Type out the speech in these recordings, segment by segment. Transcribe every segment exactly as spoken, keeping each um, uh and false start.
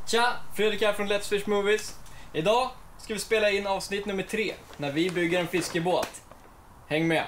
Tja, Fredrik här från Let's Fish Movies. Idag ska vi spela in avsnitt nummer tre när vi bygger en fiskebåt. Häng med!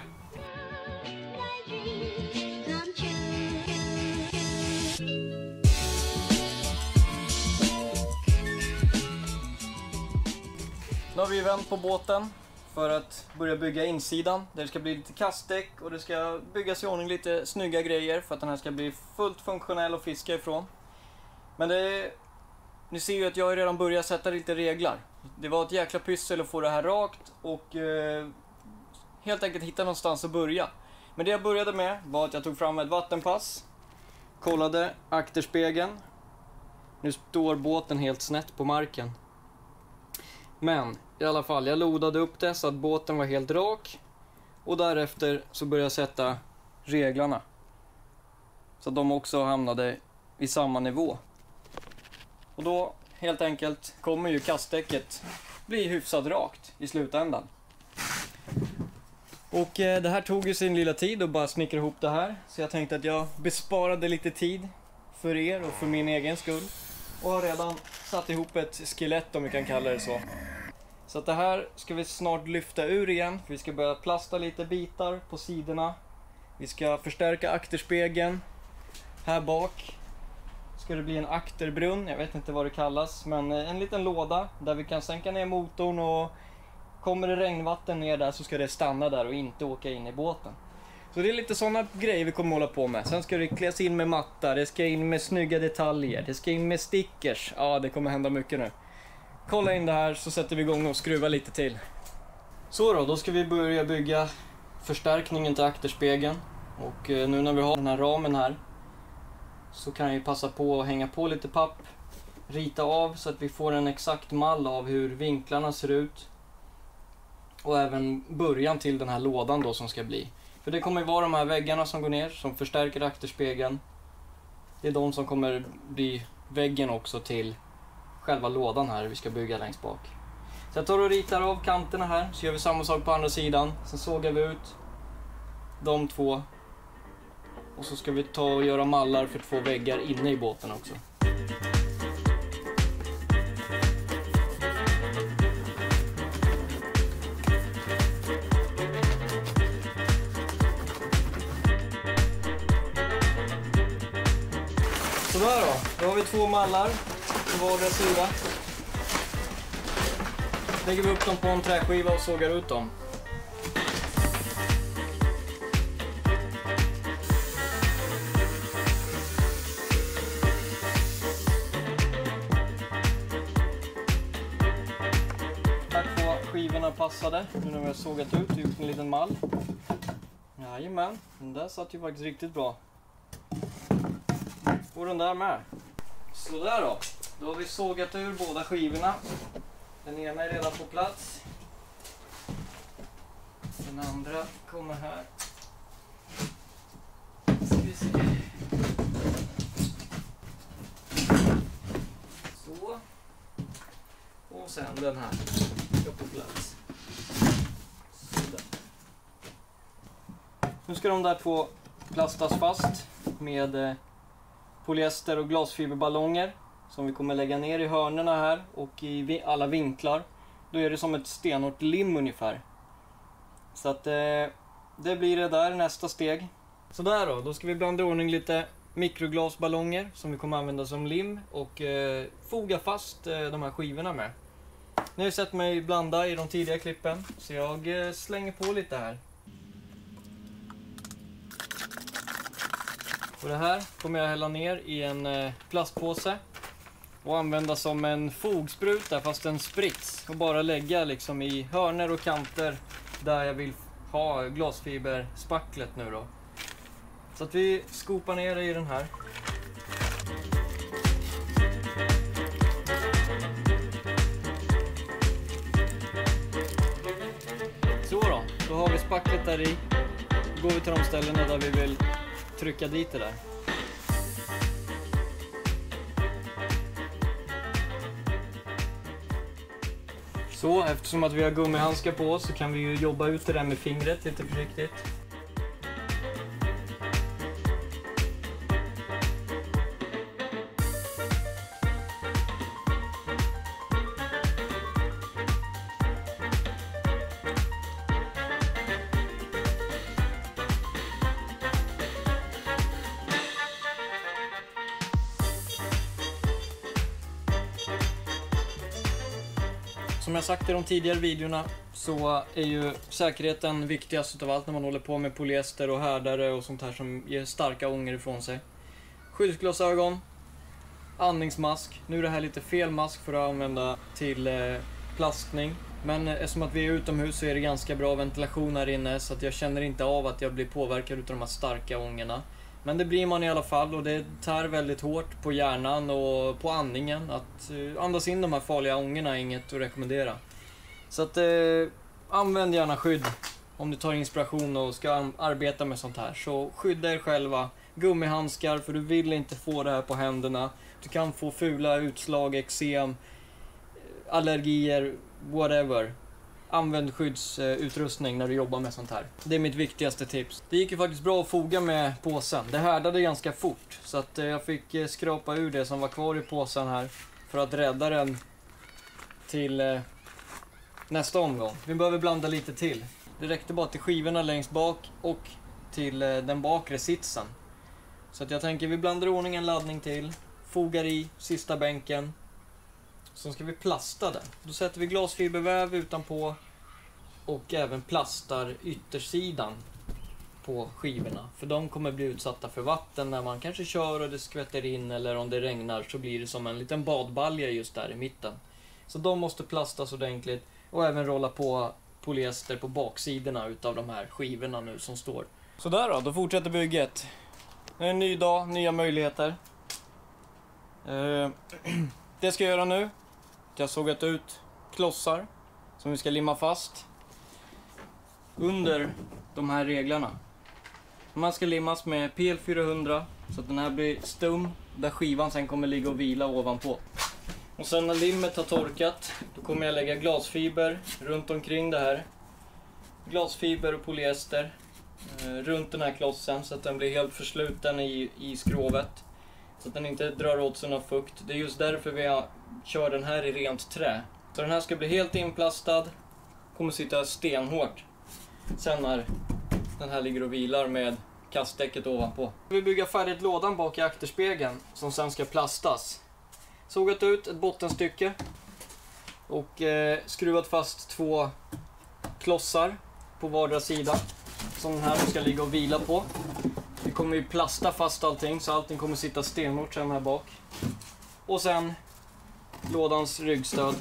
Nu har vi vänt på båten för att börja bygga insidan. Där det ska bli lite kastdäck och det ska byggas i ordning lite snygga grejer för att den här ska bli fullt funktionell och fiska ifrån. Men det är... Ni ser ju att jag redan börjat sätta lite regler. Det var ett jäkla pyssel att få det här rakt och eh, helt enkelt hitta någonstans att börja. Men det jag började med var att jag tog fram ett vattenpass, kollade akterspegeln. Nu står båten helt snett på marken. Men i alla fall, jag lodade upp det så att båten var helt rak. Och därefter så började jag sätta reglarna. Så att de också hamnade i samma nivå. Och då helt enkelt kommer ju kastdäcket bli hyfsat rakt i slutändan. Och eh, det här tog ju sin lilla tid att bara snickra ihop det här. Så jag tänkte att jag besparade lite tid för er och för min egen skull. Och har redan satt ihop ett skelett, om vi kan kalla det så. Så att det här ska vi snart lyfta ur igen. För vi ska börja plasta lite bitar på sidorna. Vi ska förstärka akterspegeln. Här bak ska det bli en akterbrunn, jag vet inte vad det kallas. Men en liten låda där vi kan sänka ner motorn, och kommer det regnvatten ner där så ska det stanna där och inte åka in i båten. Så det är lite sådana grejer vi kommer hålla på med. Sen ska det kläs in med matta, det ska in med snygga detaljer, det ska in med stickers. Ja, det kommer hända mycket nu. Kolla in det här så sätter vi igång och skruvar lite till. Så då, då ska vi börja bygga förstärkningen till akterspegeln. Och nu när vi har den här ramen här så kan jag ju passa på att hänga på lite papp, rita av så att vi får en exakt mall av hur vinklarna ser ut. Och även början till den här lådan då som ska bli. För det kommer ju vara de här väggarna som går ner som förstärker akterspegeln. Det är de som kommer bli väggen också till själva lådan här vi ska bygga längst bak. Så jag tar och ritar av kanterna här, så gör vi samma sak på andra sidan. Sen sågar vi ut de två. Och så ska vi ta och göra mallar för två väggar inne i båten också. Sådär då, då har vi två mallar på vardera sida. Lägger vi upp dem på en träskiva och sågar ut dem. Skivorna passade, nu när vi har sågat ut och gjort en liten mall. Jajamän, den där satt ju faktiskt riktigt bra. Och den där med. Så där då, då har vi sågat ur båda skivorna. Den ena är redan på plats. Den andra kommer här. Ska vi se. Så. Och sen den här. På plats. Nu ska de där två plastas fast med eh, polyester och glasfiberballonger som vi kommer lägga ner i hörnerna här och i vi alla vinklar. Då är det som ett stenhårt lim ungefär. Så att eh, det blir det där nästa steg. Så där då, då ska vi blanda i ordning lite mikroglasballonger som vi kommer använda som lim och eh, foga fast eh, de här skivorna med. Nu har jag sett mig blanda i de tidiga klippen, så jag slänger på lite här. Och det här kommer jag hälla ner i en plastpåse och använda som en fogspruta, fast en sprits. Och bara lägga liksom i hörner och kanter där jag vill ha glasfiberspacklet nu då. Så att vi skopar ner det i den här. Då har vi spacklet där i. Då går vi till de ställena där vi vill trycka dit det där. Så eftersom att vi har gummihandskar på oss så kan vi ju jobba ut det där med fingret lite försiktigt. som jag sagt i de tidigare videorna så är ju säkerheten viktigast av allt när man håller på med polyester och härdare och sånt här som ger starka ångor ifrån sig. Skyddsglasögon, andningsmask. Nu är det här lite fel mask för att använda till eh, plastning. Men eftersom att vi är utomhus så är det ganska bra ventilation här inne så att jag känner inte av att jag blir påverkad av de här starka ångorna. Men det blir man i alla fall och det tär väldigt hårt på hjärnan och på andningen. Att uh, andas in de här farliga ångorna är inget att rekommendera. Så att uh, använd gärna skydd om du tar inspiration och ska arbeta med sånt här. Så skydda er själva. Gummihandskar för du vill inte få det här på händerna. Du kan få fula utslag, eksem, allergier, whatever. Använd skyddsutrustning när du jobbar med sånt här. Det är mitt viktigaste tips. Det gick ju faktiskt bra att foga med påsen. Det härdade ganska fort. Så att jag fick skrapa ur det som var kvar i påsen här. För att rädda den till nästa omgång. Vi behöver blanda lite till. Det räckte bara till skivorna längst bak och till den bakre sitsen. Så att jag tänker vi blandar i ordning en laddning till. Fogar i sista bänken. Så ska vi plasta den. Då sätter vi glasfiberväv utanpå och även plastar yttersidan på skivorna. För de kommer bli utsatta för vatten när man kanske kör och det skvätter in eller om det regnar så blir det som en liten badbalja just där i mitten. Så de måste plastas ordentligt och även rolla på polyester på baksidorna utav de här skivorna nu som står. Så där då, då fortsätter bygget. Det är en ny dag, nya möjligheter. Uh, det ska jag göra nu. Jag har sågat ut klossar som vi ska limma fast under de här reglarna. De här ska limmas med P L fyrahundra så att den här blir stum där skivan sen kommer ligga och vila ovanpå. Och sen när limmet har torkat då kommer jag lägga glasfiber runt omkring det här. Glasfiber och polyester eh, runt den här klossen så att den blir helt försluten i, i skrovet. Så att den inte drar åt sig någon fukt. Det är just därför vi har, kör den här i rent trä. Så den här ska bli helt inplastad. Kommer sitta stenhårt. Sen när den här ligger och vilar med kastdäcket ovanpå. Vi bygger färdigt lådan bak i akterspegeln som sen ska plastas. Sågat ut ett bottenstycke. Och eh, skruvat fast två klossar på vardera sida. Som den här ska ligga och vila på. Vi kommer ju plasta fast allting så allting kommer sitta stenhårt sen här bak. Och sen lådans ryggstöd.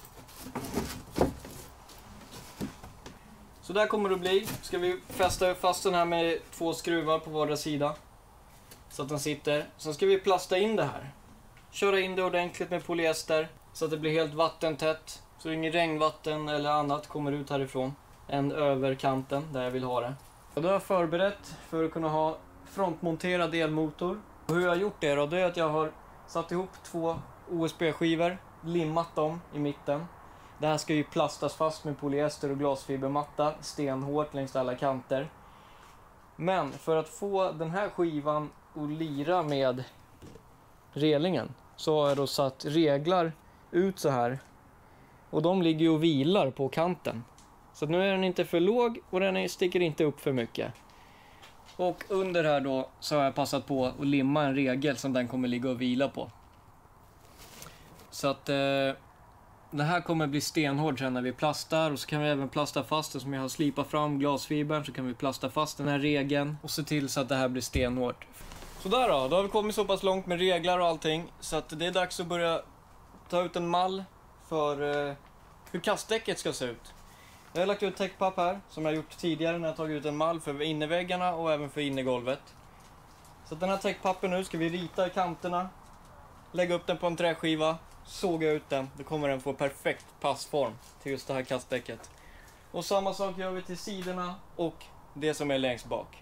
Så där kommer det att bli. Ska vi fästa fast den här med två skruvar på vardera sida. Så att den sitter. Sen ska vi plasta in det här. Köra in det ordentligt med polyester. Så att det blir helt vattentätt. Så ingen regnvatten eller annat kommer ut härifrån. Än över kanten där jag vill ha det. Och då har jag förberett för att kunna ha frontmonterad elmotor. Och hur jag har gjort det då, det är att jag har satt ihop två O S B-skivor, limmat dem i mitten. Det här ska ju plastas fast med polyester och glasfibermatta, stenhårt längs alla kanter. Men för att få den här skivan att lira med relingen så har jag då satt reglar ut så här. Och de ligger ju och vilar på kanten. Så nu är den inte för låg och den sticker inte upp för mycket. Och under här då så har jag passat på att limma en regel som den kommer ligga och vila på. Så att eh, det här kommer bli stenhård sen när vi plastar. Och så kan vi även plasta fast det som jag har slipat fram glasfibern. Så kan vi plasta fast den här regeln och se till så att det här blir stenhårt. Så där då, då har vi kommit så pass långt med reglar och allting. Så att det är dags att börja ta ut en mall för eh, hur kastdäcket ska se ut. Jag har lagt ut täckpapp här som jag gjort tidigare när jag tagit ut en mall för inneväggarna och även för innegolvet. Så den här täckpappen nu ska vi rita i kanterna. Lägga upp den på en träskiva. Såga ut den. Då kommer den få perfekt passform till just det här kastdäcket. Och samma sak gör vi till sidorna och det som är längst bak.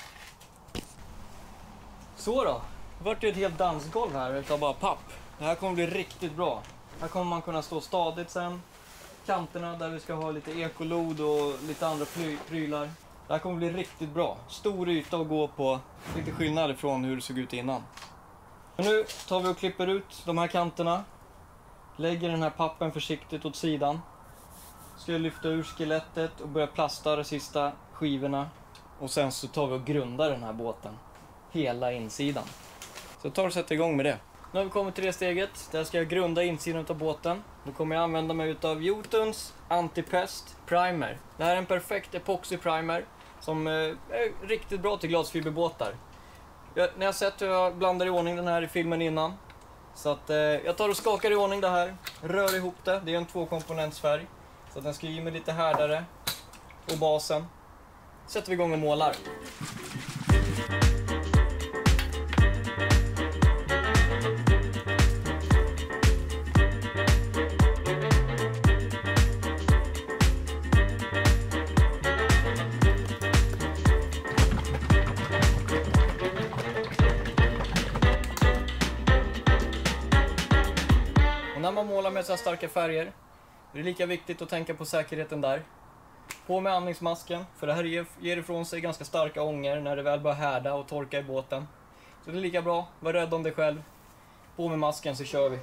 Så då. Det vart ju ett helt dansgolv här utav bara papp. Det här kommer bli riktigt bra. Här kommer man kunna stå stadigt sen. Kanterna där vi ska ha lite ekolod och lite andra pry- prylar. Det här kommer bli riktigt bra. Stor yta att gå på. Lite skillnad ifrån hur det såg ut innan. Men nu tar vi och klipper ut de här kanterna. Lägger den här pappen försiktigt åt sidan. Ska jag lyfta ur skelettet och börja plasta de sista skivorna. Och sen så tar vi och grundar den här båten. Hela insidan. Så jag tar och sätter igång med det. Nu har vi kommit till det steget. Där ska jag grunda insidan av båten. Då kommer jag använda mig utav Jotuns Antipest Primer. Det här är en perfekt epoxy primer som är riktigt bra till glasfiberbåtar. Jag, när jag sett hur jag blandar i ordning den här i filmen innan. Så att eh, jag tar och skakar i ordning det här. Rör ihop det. Det är en tvåkomponentsfärg. Så att den ska ge mig lite härdare. Och basen. Sätter vi igång och målar. När man målar med så här starka färger är det lika viktigt att tänka på säkerheten där. På med andningsmasken, för det här ger, ger ifrån sig ganska starka ångor när det väl börjar härda och torka i båten. Så det är lika bra, var rädd om dig själv. På med masken så kör vi.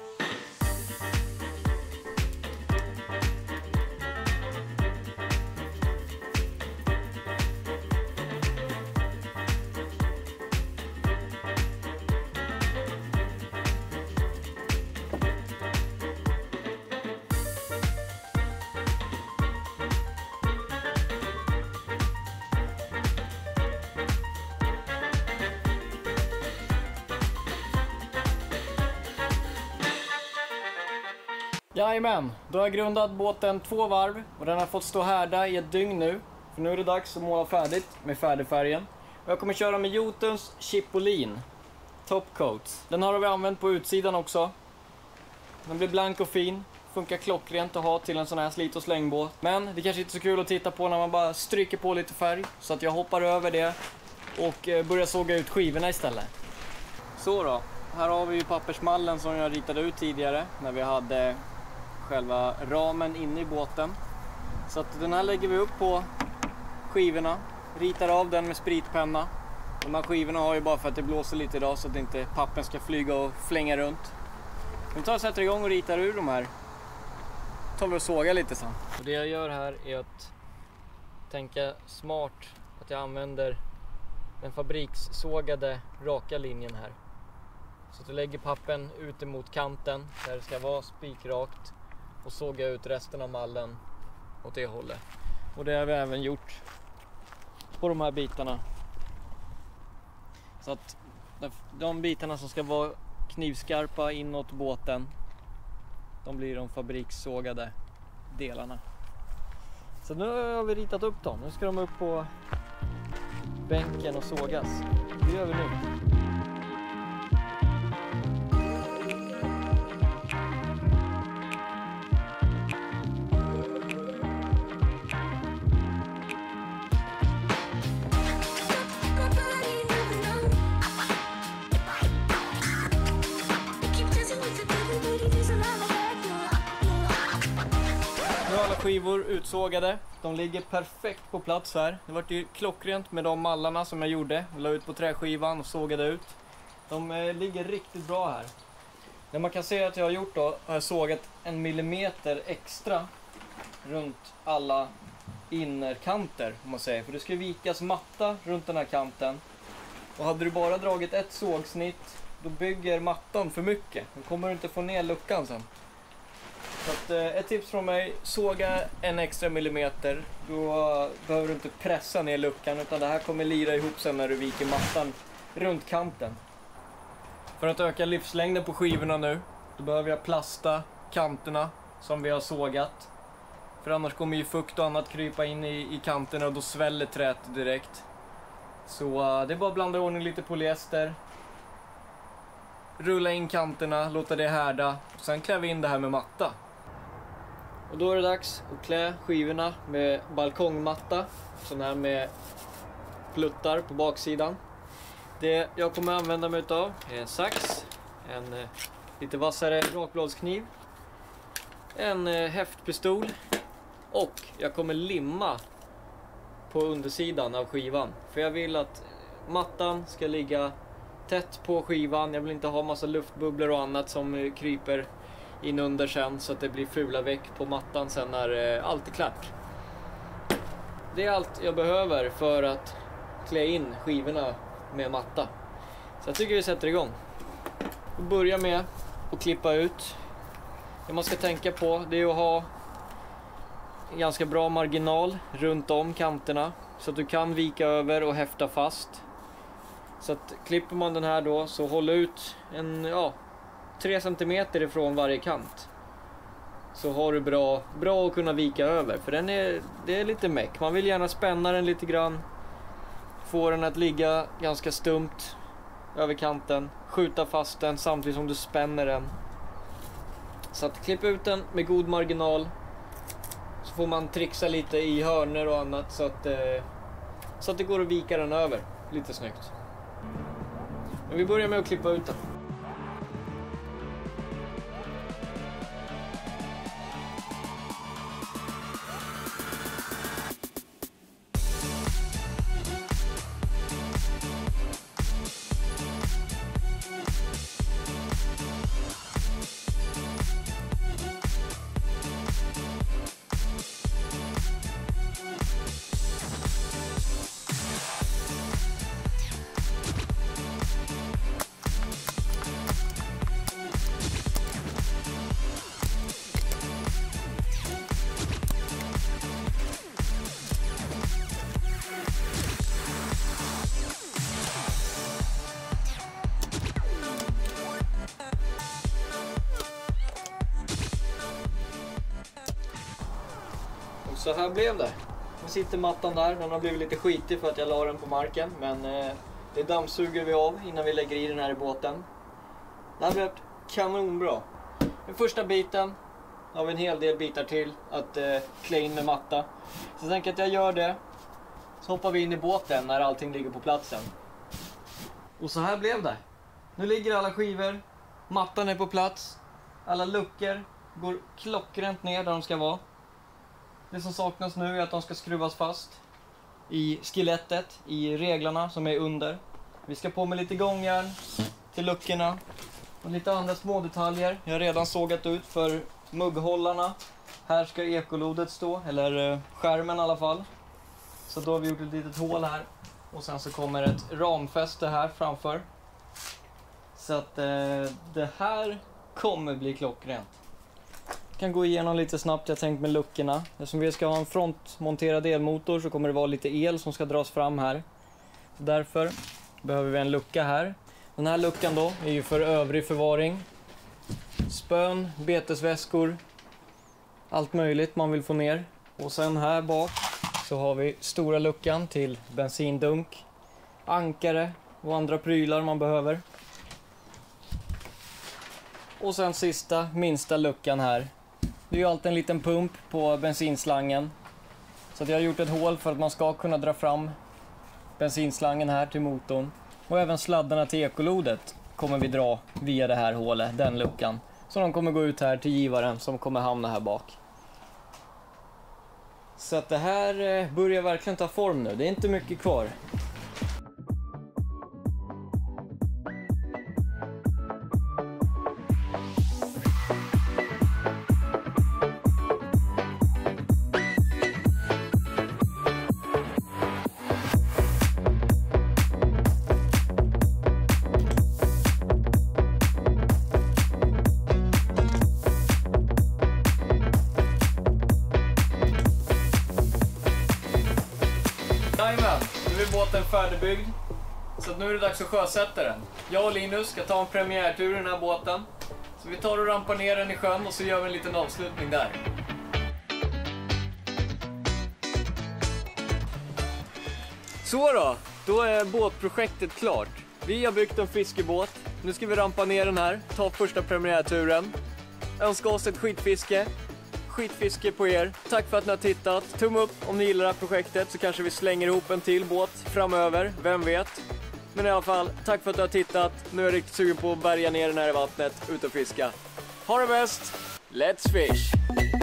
Jajamän, då har jag grundat båten två varv och den har fått stå härda i ett dygn nu. För nu är det dags att måla färdigt med färdigfärgen. Och jag kommer köra med Jotuns Chipolin Top Coats. Den har vi använt på utsidan också. Den blir blank och fin. Funkar klockrent att ha till en sån här slit- och slängbåt. Men det kanske inte är så kul att titta på när man bara stryker på lite färg. Så att jag hoppar över det och börjar såga ut skivorna istället. Så då, här har vi ju pappersmallen som jag ritade ut tidigare när vi hade själva ramen inne i båten. Så att den här lägger vi upp på skivorna, ritar av den med spritpenna. De här skivorna har ju bara för att det blåser lite idag så att inte pappen ska flyga och flänga runt. Nu tar jag och sätter igång och ritar ur de här. Tar vi och sågar lite sen. Och det jag gör här är att tänka smart, att jag använder den fabrikssågade raka linjen här. Så att jag lägger pappen ut emot kanten där det ska vara spikrakt och såga ut resten av mallen åt det hållet. Och det har vi även gjort på de här bitarna. Så att de bitarna som ska vara knivskarpa inåt båten, de blir de fabrikssågade delarna. Så nu har vi ritat upp dem. Nu ska de upp på bänken och sågas. Det gör vi nu. Nu är alla skivor utsågade. De ligger perfekt på plats här. Det var ju klockrent med de mallarna som jag gjorde. Jag la ut på träskivan och sågade ut. De eh, ligger riktigt bra här. Det man kan se att jag har gjort då, har jag sågat en millimeter extra runt alla innerkanter, om man säger. För det ska vikas matta runt den här kanten. Och hade du bara dragit ett sågsnitt, då bygger mattan för mycket. Då kommer du inte få ner luckan sen. Så att, eh, ett tips från mig, såga en extra millimeter. Då behöver du inte pressa ner luckan, utan det här kommer lira ihop sen när du viker mattan runt kanten. För att öka livslängden på skivorna nu, då behöver jag plasta kanterna som vi har sågat. För annars kommer ju fukt och annat krypa in i, i kanterna och då sväller träet direkt. Så uh, det är bara att blanda i ordning lite polyester. Rulla in kanterna, låta det härda. Sen klär vi in det här med matta. Och då är det dags att klä skivorna med balkongmatta. Sån här med pluttar på baksidan. Det jag kommer använda mig av är en sax, en eh, lite vassare rakbladskniv, en eh, häftpistol och jag kommer limma på undersidan av skivan. För jag vill att mattan ska ligga tätt på skivan. Jag vill inte ha massa luftbubblor och annat som eh, kryper in under sen så att det blir fula veck på mattan sen när eh, allt är klart. Det är allt jag behöver för att klä in skivorna med matta. Så jag tycker vi sätter igång. Och börja med att klippa ut. Det man ska tänka på, det är att ha en ganska bra marginal runt om kanterna, så att du kan vika över och häfta fast. Så att klipper man den här då, så håll ut en, ja, tre centimeter ifrån varje kant. Så har du bra, bra att kunna vika över, för den är, det är lite meck. Man vill gärna spänna den lite grann, få den att ligga ganska stumt över kanten, skjuta fast den samtidigt som du spänner den. Så att klipp ut den med god marginal, så får man trixa lite i hörner och annat så att, eh, så att det går att vika den över lite snyggt. Men vi börjar med att klippa ut den. Så här blev det. Nu sitter mattan där. Den har blivit lite skitig för att jag la den på marken. Men eh, det dammsuger vi av innan vi lägger i den här i båten. Det här blev kanonbra. Den första biten har vi en hel del bitar till att eh, klä in med matta. Så jag tänker att jag gör det. Så hoppar vi in i båten när allting ligger på platsen. Och så här blev det. Nu ligger alla skivor. Mattan är på plats. Alla luckor går klockrent ner där de ska vara. Det som saknas nu är att de ska skruvas fast i skelettet, i reglarna som är under. Vi ska på med lite gångjärn till luckorna och lite andra små detaljer. Jag har redan sågat ut för mugghållarna. Här ska ekolodet stå, eller skärmen i alla fall. Så då har vi gjort ett litet hål här. Och sen så kommer ett ramfäste här framför. Så att eh, det här kommer bli klockrent. Jag kan gå igenom lite snabbt, jag tänkt med luckorna. Eftersom vi ska ha en frontmonterad elmotor så kommer det vara lite el som ska dras fram här. Så därför behöver vi en lucka här. Den här luckan då är ju för övrig förvaring. Spön, betesväskor, allt möjligt man vill få ner. Och sen här bak så har vi stora luckan till bensindunk, ankare och andra prylar man behöver. Och sen sista, minsta luckan här. Det är ju alltid en liten pump på bensinslangen. Så att jag har gjort ett hål för att man ska kunna dra fram bensinslangen här till motorn. Och även sladdarna till ekolodet kommer vi dra via det här hålet, den luckan. Så de kommer gå ut här till givaren som kommer hamna här bak. Så att det här börjar verkligen ta form nu, det är inte mycket kvar. Jajamän, nu är båten färdigbyggd. Så att nu är det dags att sjösätta den. Jag och Linus ska ta en premiärtur i den här båten. Så vi tar och rampar ner den i sjön och så gör vi en liten avslutning där. Så då, då är båtprojektet klart. Vi har byggt en fiskebåt. Nu ska vi rampa ner den här, ta första premiärturen. Önska oss ett skitfiske. Skitfiske på er. Tack för att ni har tittat. Tumme upp om ni gillar det här projektet, så kanske vi slänger ihop en till båt framöver. Vem vet? Men i alla fall, tack för att du har tittat. Nu är jag riktigt sugen på att bärga ner den här i vattnet, ut och fiska. Ha det bäst! Let's fish!